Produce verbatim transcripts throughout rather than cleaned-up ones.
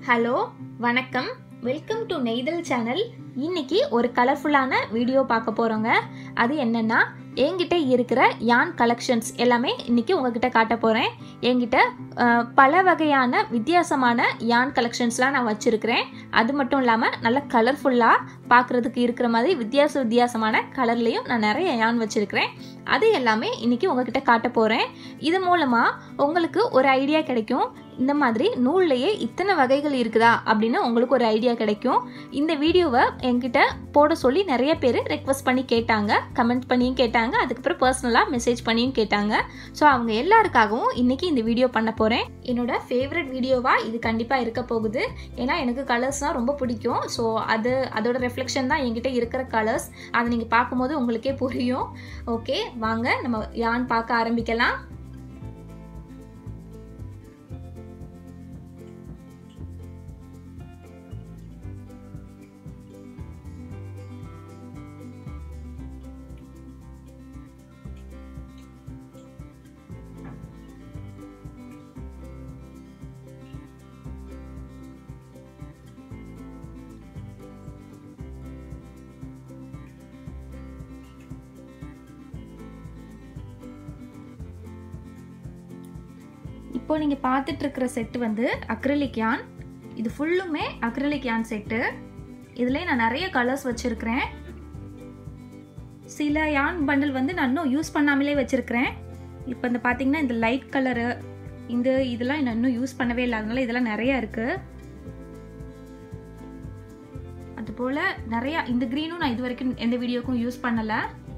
Hello வணக்கம் welcome to நெய்தல் channel. இன்னைக்கு ஒரு கலர்ஃபுல்லான வீடியோ பார்க்க போகிறோங்க. அது என்னென்னா என்கிட்ட இருக்கிற யான் கலெக்ஷன்ஸ் எல்லாமே இன்னைக்கு உங்ககிட்ட காட்ட போகிறேன். என்கிட்ட பல வகையான வித்தியாசமான யான் கலெக்ஷன்ஸ்லாம் நான் வச்சுருக்கிறேன். அது மட்டும் இல்லாமல் நல்ல கலர்ஃபுல்லாக பார்க்குறதுக்கு இருக்கிற மாதிரி வித்தியாச வித்தியாசமான கலர்லேயும் நான் நிறைய யான் வச்சுருக்கிறேன். அது எல்லாமே இன்னைக்கு உங்ககிட்ட காட்ட போகிறேன். இது மூலமாக உங்களுக்கு ஒரு ஐடியா கிடைக்கும், இந்த மாதிரி நூல்லையே இத்தனை வகைகள் இருக்குதா அப்படின்னு உங்களுக்கு ஒரு ஐடியா கிடைக்கும். இந்த வீடியோவை என்கிட்ட போட சொல்லி நிறைய பேர் ரெக்வஸ்ட் பண்ணி கேட்டாங்க, கமெண்ட் பண்ணியும் கேட்டாங்க, அதுக்கப்புறம் பர்சனலாக மெசேஜ் பண்ணியும் கேட்டாங்க. ஸோ அவங்க எல்லாருக்காகவும் இன்னைக்கு இந்த வீடியோ பண்ண போகிறேன். என்னோட ஃபேவரட் வீடியோவாக இது கண்டிப்பாக இருக்க போகுது. ஏன்னா எனக்கு கலர்ஸ்னால் ரொம்ப பிடிக்கும். ஸோ அது அதோட ரெஃப்ளெக்ஷன் தான் என்கிட்ட இருக்கிற கலர்ஸ். அதை நீங்கள் பார்க்கும்போது உங்களுக்கே புரியும். ஓகே, வாங்க நம்ம யான் பார்க்க ஆரம்பிக்கலாம். இப்போ நீங்கள் பார்த்துட்டு இருக்கிற செட்டு வந்து அக்ரிலிக் யான். இது ஃபுல்லுமே அக்ரிலிக் யான் செட்டு. இதில் நான் நிறைய கலர்ஸ் வச்சுருக்கிறேன். சில யான் பண்டில் வந்து நான் இன்னும் யூஸ் பண்ணாமலே வச்சுருக்கிறேன். இப்போ இந்த பார்த்தீங்கன்னா இந்த லைட் கலரு, இந்த இதெல்லாம் நான் இன்னும் யூஸ் பண்ணவே இல்லை, அதனால இதெல்லாம் நிறையா இருக்குது. அதுபோல் நிறையா இந்த க்ரீனும் நான் இது வரைக்கும் எந்த வீடியோக்கும் யூஸ் பண்ணலை.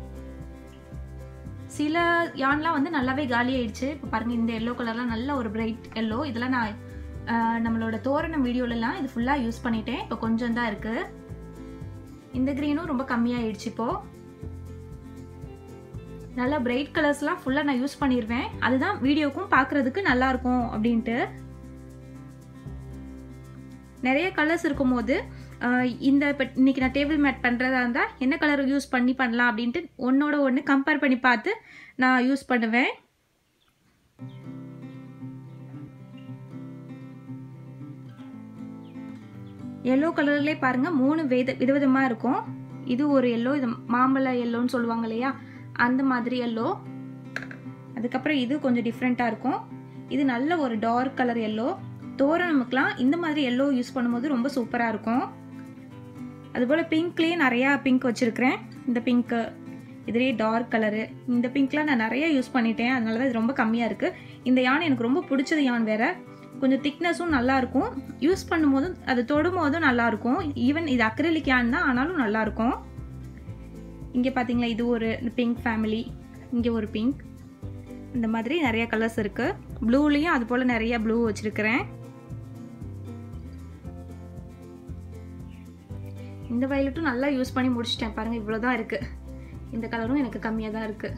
சில யான்லாம் வந்து நல்லாவே காலி ஆயிடுச்சு. இப்போ பாருங்கள், இந்த எல்லோ கலர்லாம் நல்ல ஒரு பிரைட் எல்லோ. இதெல்லாம் நான் நம்மளோட தோரணம் வீடியோலலாம் இது ஃபுல்லாக யூஸ் பண்ணிட்டேன். இப்போ கொஞ்சம் தான் இருக்குது. இந்த க்ரீனும் ரொம்ப கம்மியாகிடுச்சு. இப்போது நல்லா பிரைட் கலர்ஸ்லாம் ஃபுல்லாக நான் யூஸ் பண்ணிடுவேன். அதுதான் வீடியோக்கும் பார்க்குறதுக்கு நல்லாயிருக்கும் அப்படின்ட்டு. நிறைய கலர்ஸ் இருக்கும்போது இந்த இப்போ இன்றைக்கி நான் டேபிள் மேட் பண்ணுறதா இருந்தால் என்ன கலர் யூஸ் பண்ணி பண்ணலாம் அப்படின்ட்டு ஒன்றோட ஒன்று கம்பேர் பண்ணி பார்த்து நான் யூஸ் பண்ணுவேன். எல்லோ கலர்லேயே பாருங்கள், மூணு வித விதவிதமாக இருக்கும். இது ஒரு எல்லோ, இது மாம்பழ எல்லோன்னு சொல்லுவாங்க இல்லையா, அந்த மாதிரி எல்லோ. அதுக்கப்புறம் இது கொஞ்சம் டிஃப்ரெண்ட்டாக இருக்கும். இது நல்ல ஒரு டார்க் கலர் எல்லோ. தோரணமுக்கெலாம் இந்த மாதிரி எல்லோ யூஸ் பண்ணும்போது ரொம்ப சூப்பராக இருக்கும். அதுபோல் பிங்க்லேயே நிறையா பிங்க் வச்சுருக்கிறேன். இந்த பிங்க்கு, இதுலேயே டார்க் கலரு, இந்த பிங்க்லாம் நான் நிறையா யூஸ் பண்ணிட்டேன். அதனால தான் இது ரொம்ப கம்மியாக இருக்குது. இந்த யான் எனக்கு ரொம்ப பிடிச்சது யான் வேறு. கொஞ்சம் திக்னஸும் நல்லாயிருக்கும், யூஸ் பண்ணும்போதும் அது தொடும் போதும் நல்லாயிருக்கும். ஈவன் இது அக்ரிலிக் யான் தான், ஆனாலும் நல்லாயிருக்கும். இங்கே பார்த்தீங்களா, இது ஒரு பிங்க் ஃபேமிலி, இங்கே ஒரு பிங்க், இந்த மாதிரி நிறைய கலர்ஸ் இருக்குது. ப்ளூலேயும் அது போல் நிறையா ப்ளூ வச்சுருக்கிறேன். இந்த வயலட்டும் நல்லா யூஸ் பண்ணி முடிச்சிட்டேன். பாருங்கள், இவ்வளோ தான் இருக்குது. இந்த கலரும் எனக்கு கம்மியாக தான் இருக்குது.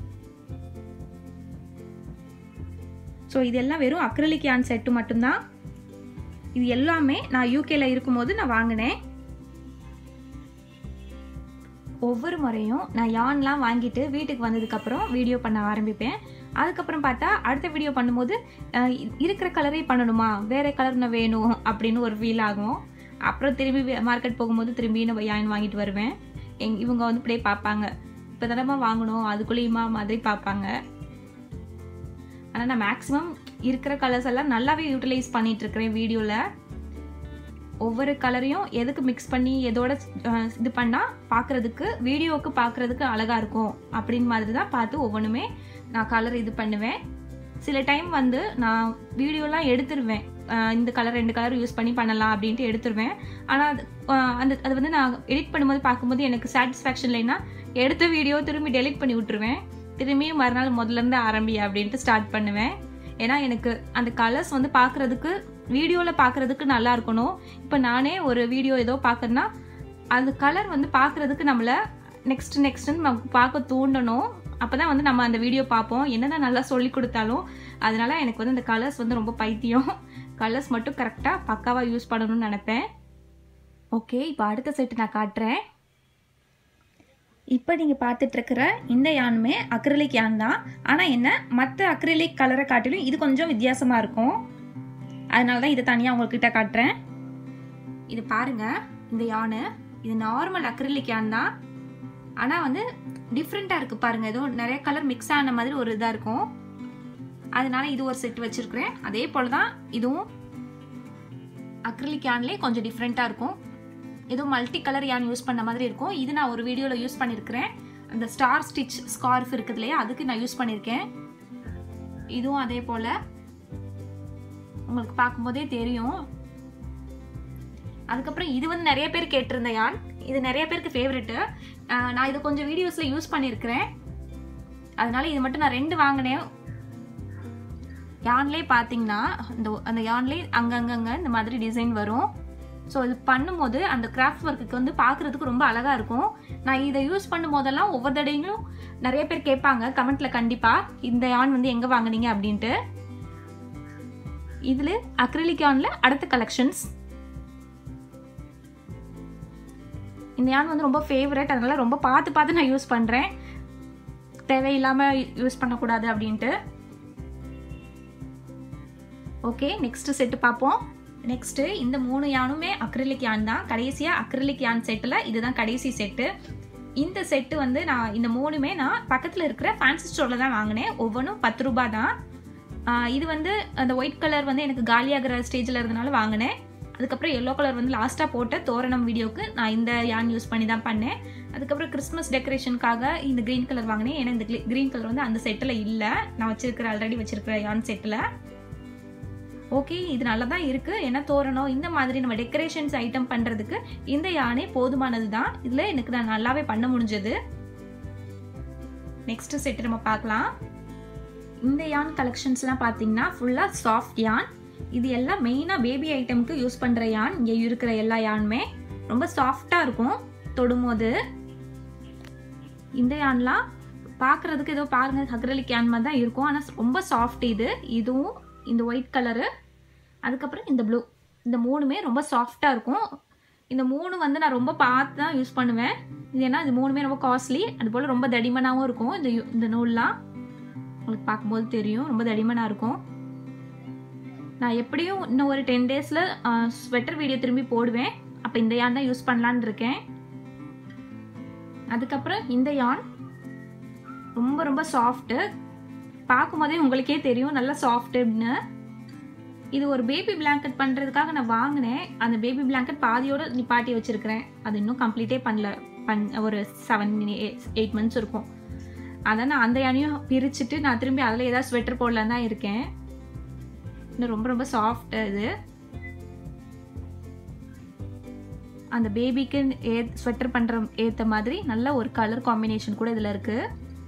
ஸோ இதெல்லாம் வெறும் அக்ரிலிக் யான் செட்டு மட்டும்தான். இது எல்லாமே நான் யூகேல இருக்கும்போது நான் வாங்கினேன். ஒவ்வொரு முறையும் நான் யான்லாம் வாங்கிட்டு வீட்டுக்கு வந்ததுக்கப்புறம் வீடியோ பண்ண ஆரம்பிப்பேன். அதுக்கப்புறம் பார்த்தா அடுத்த வீடியோ பண்ணும்போது இருக்கிற கலரே பண்ணணுமா, வேறு கலர் நான் வேணும் அப்படின்னு ஒரு ஃபீல் ஆகும். அப்புறம் திரும்பி மார்க்கெட் போகும்போது திரும்பி நம்ம யான் வாங்கிட்டு வருவேன். எங் இவங்க வந்து இப்படியே பார்ப்பாங்க, இப்போ தடவை வாங்கணும் அதுக்குள்ளேயுமா மாதிரி பார்ப்பாங்க. ஆனால் நான் மேக்ஸிமம் இருக்கிற கலர்ஸ் எல்லாம் நல்லாவே யூட்டிலைஸ் பண்ணிகிட்ருக்கிறேன் வீடியோவில். ஒவ்வொரு கலரையும் எதுக்கு மிக்ஸ் பண்ணி எதோட இது பண்ணால் பார்க்குறதுக்கு வீடியோவுக்கு பார்க்குறதுக்கு அழகாக இருக்கும் அப்படின்னு மாதிரி தான் பார்த்து ஒவ்வொன்றுமே நான் கலர் இது பண்ணுவேன். சில டைம் வந்து நான் வீடியோலாம் எடுத்துருவேன், இந்த கலர் ரெண்டு கலர் யூஸ் பண்ணி பண்ணலாம் அப்படின்ட்டு எடுத்துருவேன். ஆனால் அது அந்த அது வந்து நான் எடிட் பண்ணும்போது பார்க்கும்போது எனக்கு சாட்டிஸ்ஃபேக்ஷன் இல்லைன்னா எடுத்த வீடியோ திரும்பி டெலிட் பண்ணி விட்டுருவேன். திரும்பியும் மறுநாள் முதல்லேருந்து ஆரம்பி அப்படின்ட்டு ஸ்டார்ட் பண்ணுவேன். ஏன்னா எனக்கு அந்த கலர்ஸ் வந்து பார்க்குறதுக்கு வீடியோவில் பார்க்குறதுக்கு நல்லா இருக்கணும். இப்போ நானே ஒரு வீடியோ ஏதோ பார்க்குறேன்னா அந்த கலர் வந்து பார்க்குறதுக்கு நம்மளை நெக்ஸ்ட் நெக்ஸ்ட்டுன்னு நம்ம பார்க்க தூண்டணும். அப்போ தான் வந்து நம்ம அந்த வீடியோ பார்ப்போம், என்னதான் நல்லா சொல்லி கொடுத்தாலும். அதனால எனக்கு வந்து அந்த கலர்ஸ் வந்து ரொம்ப பைத்தியம். கலர்ஸ் மட்டும் கரெக்டாக பக்காவாக யூஸ் பண்ணணும்னு நினைப்பேன். ஓகே, இப்போ அடுத்த செட்டு நான் காட்டுறேன். இப்போ நீங்கள் பார்த்துட்ருக்கிற இந்த யானுமே அக்ரிலிக் யான் தான். ஆனால் என்ன, மற்ற அக்ரிலிக் கலரை காட்டிலும் இது கொஞ்சம் வித்தியாசமாக இருக்கும். அதனால தான் இதை தனியாக உங்கள்கிட்ட காட்டுறேன். இது பாருங்க, இந்த யானு இது நார்மல் அக்ரிலிக் யான் தான், ஆனால் வந்து டிஃப்ரெண்ட்டாக இருக்குது பாருங்க. ஏதோ நிறைய கலர் மிக்ஸ் ஆன மாதிரி ஒரு இதாக இருக்கும். அதனால இது ஒரு செட் வச்சிருக்கிறேன். அதே போல் தான் இதுவும் அக்ரிலிக் யான்லேயே கொஞ்சம் டிஃப்ரெண்ட்டாக இருக்கும். ஏதோ மல்டி கலர் யான் யூஸ் பண்ண மாதிரி இருக்கும். இது நான் ஒரு வீடியோவில் யூஸ் பண்ணியிருக்கிறேன். அந்த ஸ்டார் ஸ்டிச் ஸ்கார்ஃப் இருக்குது இல்லையா, அதுக்கு நான் யூஸ் பண்ணியிருக்கேன். இதுவும் அதே போல் உங்களுக்கு பார்க்கும்போதே தெரியும். அதுக்கப்புறம் இது வந்து நிறைய பேர் கேட்டிருந்த யான், இது நிறைய பேருக்கு ஃபேவரெட்டு. நான் இதை கொஞ்சம் வீடியோஸில் யூஸ் பண்ணியிருக்கிறேன். அதனால இது மட்டும் நான் ரெண்டு வாங்கினேன். யான்லேயே பார்த்தீங்கன்னா இந்த அந்த யான்லேயே அங்கங்கங்க இந்த மாதிரி டிசைன் வரும். ஸோ இது பண்ணும்போது அந்த கிராஃப்ட் ஒர்க்குக்கு வந்து பார்க்குறதுக்கு ரொம்ப அழகாக இருக்கும். நான் இதை யூஸ் பண்ணும் போதெல்லாம் ஒவ்வொரு தடையும் நிறைய பேர் கேட்பாங்க கமெண்ட்டில், கண்டிப்பாக இந்த யான் வந்து எங்கே வாங்கினீங்க அப்படின்ட்டு. இதில் அக்ரிலிக் யானில் அடுத்த கலெக்ஷன்ஸ். இந்த யான் வந்து ரொம்ப ஃபேவரட், அதனால ரொம்ப பார்த்து பார்த்து நான் யூஸ் பண்ணுறேன், தேவையில்லாமல் யூஸ் பண்ணக்கூடாது அப்படின்ட்டு. ஓகே, நெக்ஸ்ட் செட்டு பார்ப்போம். நெக்ஸ்ட்டு இந்த மூணு யானுமே அக்ரிலிக் யான் தான். கடைசியாக அக்ரிலிக் யான் செட்டில் இதுதான் கடைசி செட்டு. இந்த செட்டு வந்து நான் இந்த மூணுமே நான் பக்கத்தில் இருக்கிற ஃபேன்சி ஸ்டோரில் தான் வாங்கினேன். ஒவ்வொன்றும் பத்து ரூபா தான். இது வந்து அந்த ஒயிட் கலர் வந்து எனக்கு காலியாகிற ஸ்டேஜில் இருந்தனால வாங்கினேன். அதுக்கப்புறம் எல்லோ கலர் வந்து லாஸ்ட்டாக போட்ட தோரணம் வீடியோக்கு நான் இந்த யான் யூஸ் பண்ணி தான் பண்ணேன். அதுக்கப்புறம் கிறிஸ்மஸ் டெக்கரேஷனுக்காக இந்த க்ரீன் கலர் வாங்கினேன். ஏன்னா இந்த க்ரீன் கலர் வந்து அந்த செட்டில் இல்லை, நான் வச்சிருக்கிற ஆல்ரெடி வச்சிருக்கிற யான் செட்டில். ஓகே, இது நல்லா தான் இருக்குது. ஏன்னா தோரணம் இந்த மாதிரி நம்ம டெக்கரேஷன்ஸ் ஐட்டம் பண்ணுறதுக்கு இந்த யானே போதுமானது தான். இதில் எனக்கு நான் நல்லாவே பண்ண முடிஞ்சது. நெக்ஸ்ட் செட்டு நம்ம பார்க்கலாம். இந்த யான் கலெக்ஷன்ஸ்லாம் பார்த்தீங்கன்னா ஃபுல்லாக சாஃப்ட் யான். இது எல்லாம் மெயினாக பேபி ஐட்டமுக்கு யூஸ் பண்ணுற யான். இங்கே இருக்கிற எல்லா யானுமே ரொம்ப சாஃப்டாக இருக்கும் தொடும்போது. இந்த யான்லாம் பார்க்குறதுக்கு ஏதோ பாருங்கள் அக்ரிலிக் யான் மாதிரி தான் இருக்கும், ஆனால் ரொம்ப சாஃப்ட். இது இதுவும் இந்த ஒயிட் கலரு, அதுக்கப்புறம் இந்த ப்ளூ, இந்த மூணுமே ரொம்ப சாஃப்டாக இருக்கும். இந்த மூணு வந்து நான் ரொம்ப பார்த்து தான் யூஸ் பண்ணுவேன். இது ஏன்னா இது மூணுமே ரொம்ப காஸ்ட்லி, அதுபோல் ரொம்ப தடிமனாகவும் இருக்கும். இந்த இந்த நூல்லாம் உங்களுக்கு பார்க்கும்போது தெரியும், ரொம்ப தடிமனாக இருக்கும். நான் எப்படியும் இன்னும் ஒரு டென் டேஸில் ஸ்வெட்டர் வீடியோ திரும்பி போடுவேன். அப்போ இந்த யான் தான் யூஸ் பண்ணலான்னு இருக்கேன். அதுக்கப்புறம் இந்த யான் ரொம்ப ரொம்ப சாஃப்ட்டு, பார்க்கும்போதே உங்களுக்கே தெரியும் நல்லா சாஃப்ட் அப்படின்னு. இது ஒரு பேபி பிளாங்கெட் பண்ணுறதுக்காக நான் வாங்கினேன். அந்த பேபி பிளாங்கெட் பாதியோடு நிப்பாட்டி வச்சுருக்கிறேன். அது இன்னும் கம்ப்ளீட்டே பண்ணல, பண் ஒரு செவன் எயிட் மந்த்ஸ் இருக்கும். அதான் நான் அந்த யானையும் பிரிச்சுட்டு நான் திரும்பி அதில் ஏதாவது ஸ்வெட்டர் போடலான்னு தான் இருக்கேன். இன்னும் ரொம்ப ரொம்ப சாஃப்ட். இது அந்த பேபிக்கு ஏ ஸ்வெட்டர் பண்ணுற ஏற்ற மாதிரி நல்ல ஒரு கலர் காம்பினேஷன் கூட இதில் இருக்குது.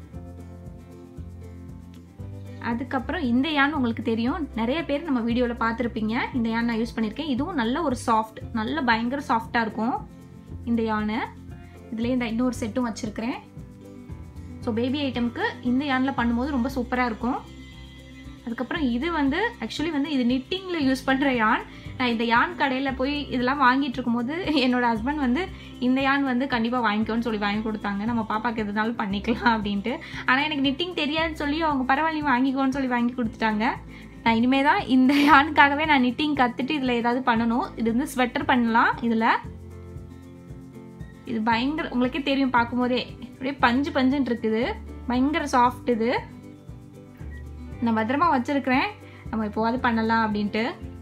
அதுக்கப்புறம் இந்த யான் உங்களுக்கு தெரியும், நிறைய பேர் நம்ம வீடியோவில் பார்த்துருப்பீங்க. இந்த யான் நான் யூஸ் பண்ணியிருக்கேன். இதுவும் நல்ல ஒரு சாஃப்ட், நல்ல பயங்கர சாஃப்டாக இருக்கும் இந்த யானு. இதுலேயே இந்த இன்னொரு செட்டும் வச்சுருக்கிறேன். ஸோ பேபி ஐட்டமுக்கு இந்த யானில் பண்ணும்போது ரொம்ப சூப்பராக இருக்கும். அதுக்கப்புறம் இது வந்து ஆக்சுவலி வந்து இது நிட்டிங்கில் யூஸ் பண்ணுற யான். நான் இந்த யான் கடையில் போய் இதெல்லாம் வாங்கிட்டு இருக்கும்போது என்னோட ஹஸ்பண்ட் வந்து இந்த யான் வந்து கண்டிப்பாக வாங்கிக்கோன்னு சொல்லி வாங்கி கொடுத்தாங்க, நம்ம பாப்பாவுக்கு எதுனாலும் பண்ணிக்கலாம் அப்படின்ட்டு. ஆனால் எனக்கு நிட்டிங் தெரியாதுன்னு சொல்லி அவங்க பரவாயில்லையும் வாங்கிக்கோன்னு சொல்லி வாங்கி கொடுத்துட்டாங்க. நான் இனிமேல் தான் இந்த யானுக்காகவே நான் நிட்டிங் கற்றுட்டு இதில் ஏதாவது பண்ணணும். இது வந்து ஸ்வெட்டர் பண்ணலாம். இதில் இது பயங்கர, உங்களுக்கே தெரியும் பார்க்கும்போதே அப்படியே பஞ்சு பஞ்சுன்னு இருக்குது, பயங்கர சாஃப்ட். இது நான் பத்திரமா வச்சுருக்கிறேன், நம்ம இப்போவாது பண்ணலாம் அப்படின்ட்டு.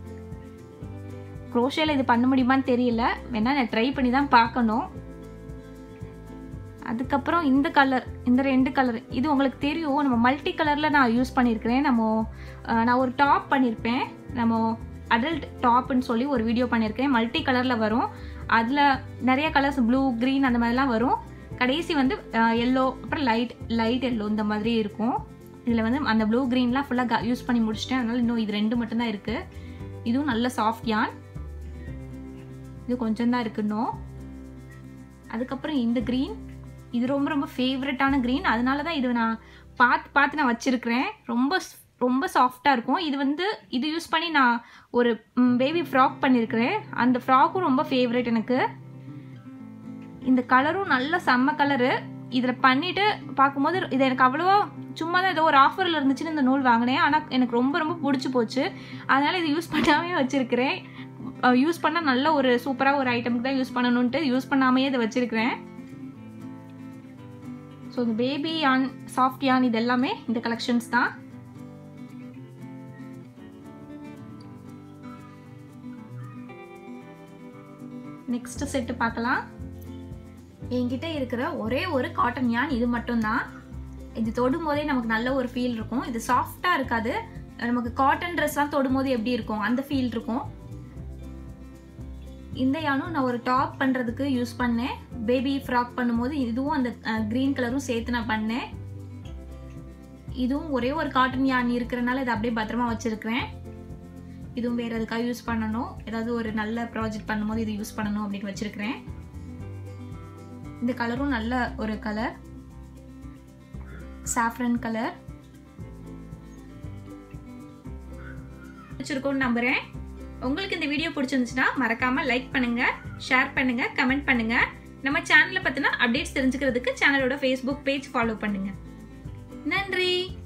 க்ரோஷேல இது பண்ண முடியுமான்னு தெரியல, வேணா நான் ட்ரை பண்ணி தான் பார்க்கணும். அதுக்கப்புறம் இந்த கலர், இந்த ரெண்டு கலர் இது உங்களுக்கு தெரியும், நம்ம மல்டி கலரில் நான் யூஸ் பண்ணியிருக்கிறேன். நம்ம நான் ஒரு டாப் பண்ணியிருப்பேன், நம்ம அடல்ட் டாப்னு சொல்லி ஒரு வீடியோ பண்ணியிருக்கேன். மல்டி கலரில் வரும், அதில் நிறைய கலர்ஸ் ப்ளூ க்ரீன் அந்த மாதிரிலாம் வரும். கடைசி வந்து எல்லோ, அப்புறம் லைட் லைட் எல்லோ இந்த மாதிரி இருக்கும். இதில் வந்து அந்த ப்ளூ க்ரீன்லாம் ஃபுல்லாக யூஸ் பண்ணி முடிச்சிட்டேன். அதனால் இன்னும் இது ரெண்டு மட்டும்தான் இருக்குது. இதுவும் நல்ல சாஃப்ட் யான், இது கொஞ்சம் தான் இருக்குன்னு. அதுக்கப்புறம் இந்த க்ரீன், இது ரொம்ப ரொம்ப ஃபேவரட்டான க்ரீன். அதனால தான் இது நான் பார்த்து பார்த்து நான் வச்சுருக்கிறேன். ரொம்ப ரொம்ப சாஃப்டாக இருக்கும். இது வந்து இது யூஸ் பண்ணி நான் ஒரு பேபி ஃப்ராக் பண்ணியிருக்கிறேன். அந்த ஃப்ராக்கும் ரொம்ப ஃபேவரட் எனக்கு. இந்த கலரும் நல்ல செம்ம கலரு. இதில் பண்ணிவிட்டு பார்க்கும்போது இது எனக்கு அவ்வளோவா சும்மா தான் ஏதோ ஒரு ஆஃபரில் இருந்துச்சுன்னு இந்த நூல் வாங்கினேன். ஆனால் எனக்கு ரொம்ப ரொம்ப பிடிச்சி போச்சு. அதனால் இது யூஸ் பண்ணாமே வச்சுருக்கிறேன். யூஸ் பண்ணால் நல்ல ஒரு சூப்பராக ஒரு ஐட்டமுக்கு தான் யூஸ் பண்ணணுன்ட்டு யூஸ் பண்ணாமையே இதை வச்சுருக்கிறேன். ஸோ இந்த பேபி யான், சாஃப்ட் யான் இது எல்லாமே இந்த கலெக்ஷன்ஸ் தான். நெக்ஸ்ட் செட்டு பார்க்கலாம். என்கிட்ட இருக்கிற ஒரே ஒரு காட்டன் யான் இது மட்டும்தான். இது தொடும் போதே நமக்கு நல்ல ஒரு ஃபீல் இருக்கும். இது சாஃப்டாக இருக்காது. நமக்கு காட்டன் ட்ரெஸ்லாம் தொடும் போது எப்படி இருக்கும் அந்த ஃபீல் இருக்கும். இந்த யானும் நான் ஒரு டாப் பண்ணுறதுக்கு யூஸ் பண்ணேன். பேபி ஃப்ராக் பண்ணும்போது இதுவும் அந்த க்ரீன் கலரும் சேர்த்து நான் பண்ணேன். இதுவும் ஒரே ஒரு காட்டன் யான் இருக்கிறனால இதை அப்படியே பத்திரமா வச்சுருக்கிறேன். இதுவும் வேறு எதுக்காக யூஸ் பண்ணணும், ஏதாவது ஒரு நல்ல ப்ராஜெக்ட் பண்ணும்போது இது யூஸ் பண்ணணும் அப்படின்னு வச்சுருக்கிறேன். இந்த கலரும் நல்ல ஒரு கலர், சாஃப்ரன் கலர். பிடிச்சிருக்கோன்னு நம்புகிறேன். உங்களுக்கு இந்த வீடியோ பிடிச்சிருந்துச்சுன்னா மறக்காமல் லைக் பண்ணுங்கள், ஷேர் பண்ணுங்கள், கமெண்ட் பண்ணுங்கள். நம்ம சேனலை பற்றின அப்டேட்ஸ் தெரிஞ்சுக்கிறதுக்கு சேனலோட ஃபேஸ்புக் பேஜ் ஃபாலோ பண்ணுங்கள். நன்றி.